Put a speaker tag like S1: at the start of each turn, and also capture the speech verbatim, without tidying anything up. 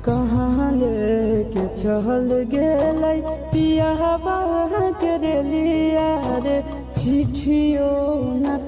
S1: कहाँ लेके चल गेलै पिया के रे लिया रे चिट्ठियो न